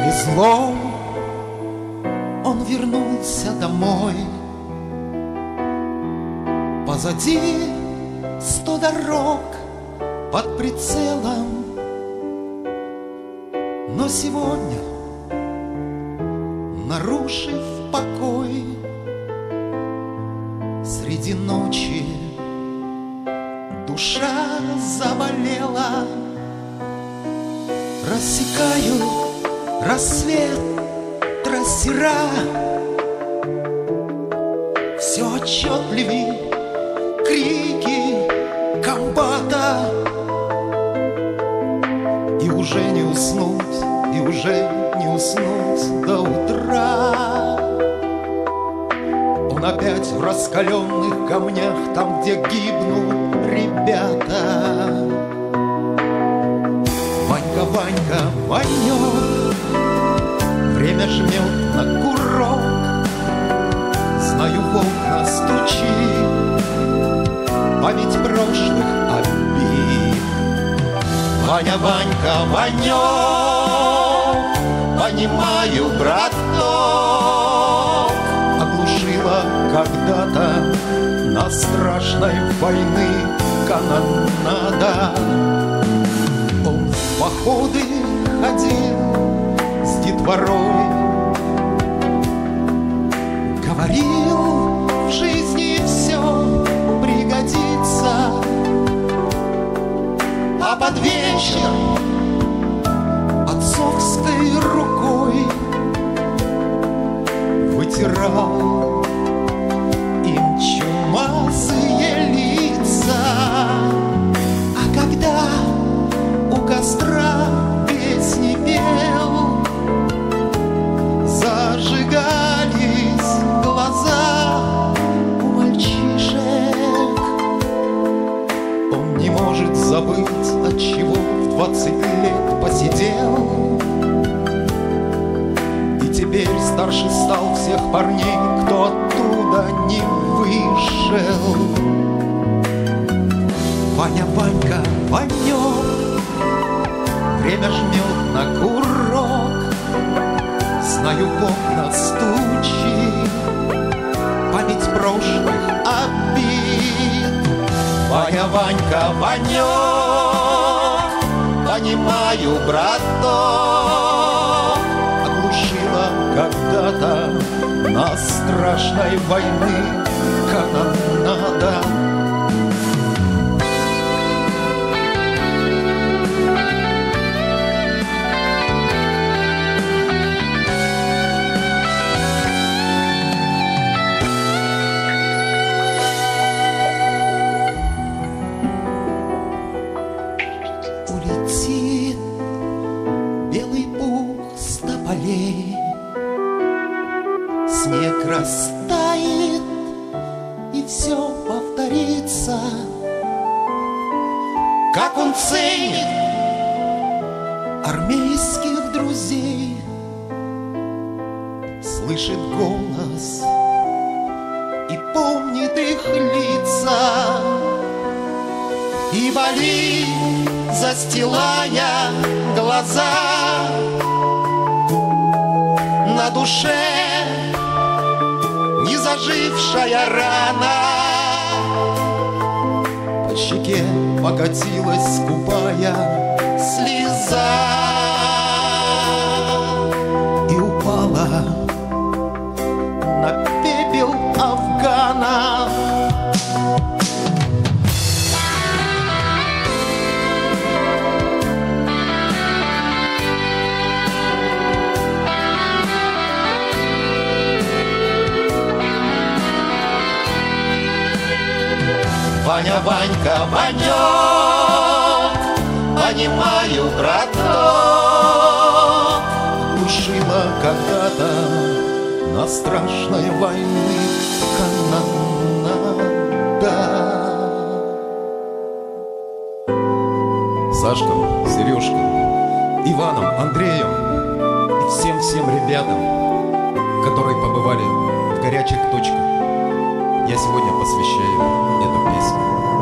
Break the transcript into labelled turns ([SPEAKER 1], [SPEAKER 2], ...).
[SPEAKER 1] Повезло, он вернулся домой. Позади 100 дорог под прицелом. Но сегодня, нарушив покой, среди ночи душа заболела. Рассекаю рассвет трассера, все отчетливей крики комбата. И уже не уснуть, и уже не уснуть до утра. Он опять в раскаленных камнях, там, где гибнут ребята. Ванька, Ванька, Ванек, время жмет на курок. Знаю, в окна стучит память прошлых обид. Ваня, Ванька, Ванек, понимаю, браток, оглушила когда-то на страшной войны канонада. Он в походы ходил с детворой, говорил, в жизни все пригодится. А под вечер отцовской рукой вытирал им чумазые лица. А когда у костра песни пел, зажигались глаза у мальчишек. Он не может забыть, от чего в 20 лет посидел. И теперь старше стал всех парней, кто оттуда не вышел. Ваня, Ванька, Ванек, время жмет на курок. Знаю, в окна стучит память прошлых обид. Ваня, Ванька, Ванек, понимаю, браток, оглушила когда-то на страшной войны канонада. Снег растает, и все повторится. Как он ценит армейских друзей, слышит голос и помнит их лица. И болит, застилая глаза, на душе незажившая рана. По щеке покатилась скупая слеза и упала на пепел Афгана. Ваня, Ванька, Ванек, понимаю, браток, глушила когда-то на страшной войны канонада. Сашкам, Сережкам, Иваном, Андреем и всем ребятам, которые побывали в горячих точках, я сегодня посвящаю эту песню.